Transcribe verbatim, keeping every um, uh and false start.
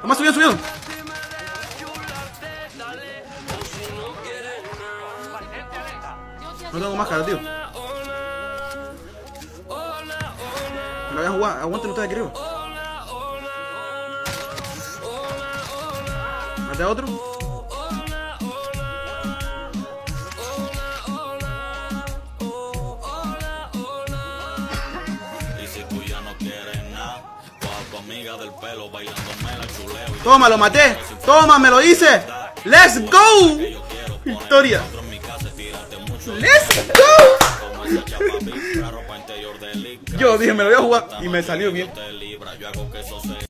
Nomás subieron, subieron. No tengo máscara, tío. Me la voy a jugar. Aguanten ustedes aquí arriba. Mate a otro. Toma, lo maté. Toma, me lo hice. Let's go. Victoria. Let's go. Yo dije, me lo voy a jugar y me salió bien.